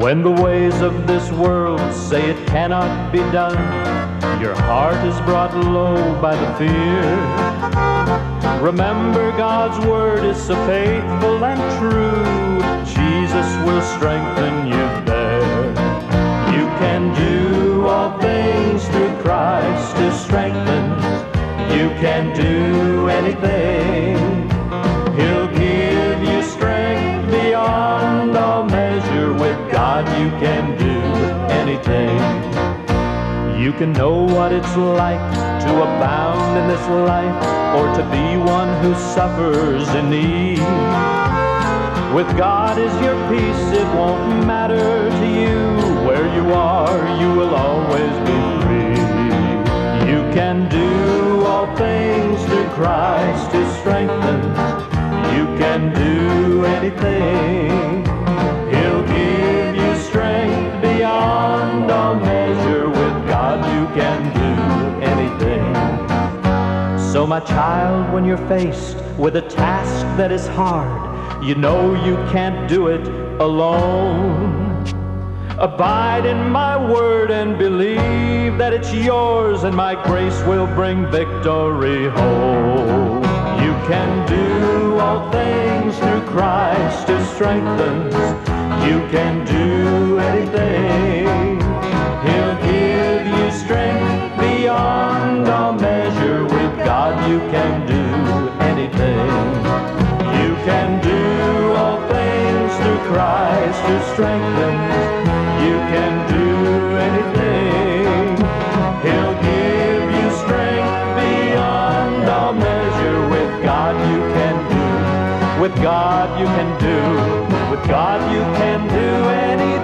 When the ways of this world say it cannot be done, your heart is brought low by the fear. Remember, God's word is so faithful and true. Jesus will strengthen you there. You can do all things through Christ who strengthens. You can do anything. He'll give you strength beyond all measure. With God you can do anything. You can know what it's like to abound in this life, or to be one who suffers in need. With God is your peace, it won't matter to you. Where you are, you will always be free. You can do all things through Christ who strengthens. You can do anything. He'll give you strength beyond all measure. With God you can do anything. So my child, when you're faced with a task that is hard, you know you can't do it alone. Abide in my word and believe that it's yours, and my grace will bring victory home. You can do all things through Christ who strengthens. You can do anything. He'll give you strength beyond all measure. With God you can do anything. You can do all things through Christ who strengthens. You can do anything. He'll give you strength beyond all measure. With God you can do. With God you can do. With God you can do anything.